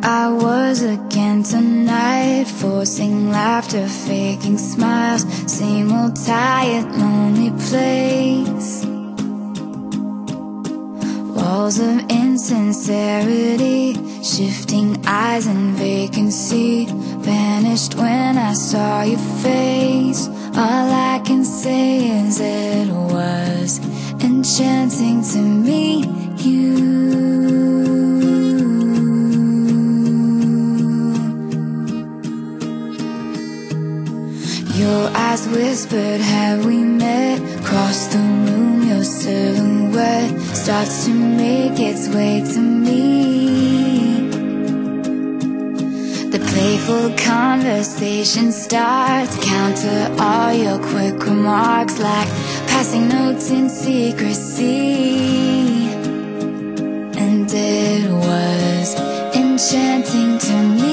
I was again tonight, forcing laughter, faking smiles. Same old tired, lonely place. Walls of insincerity, shifting eyes and vacancy. Vanished when I saw your face. All I can say is it was enchanting to meet you. Your eyes whispered, have we met? Across the room, your silhouette starts to make its way to me. The playful conversation starts, counter all your quick remarks like passing notes in secrecy. And it was enchanting to me.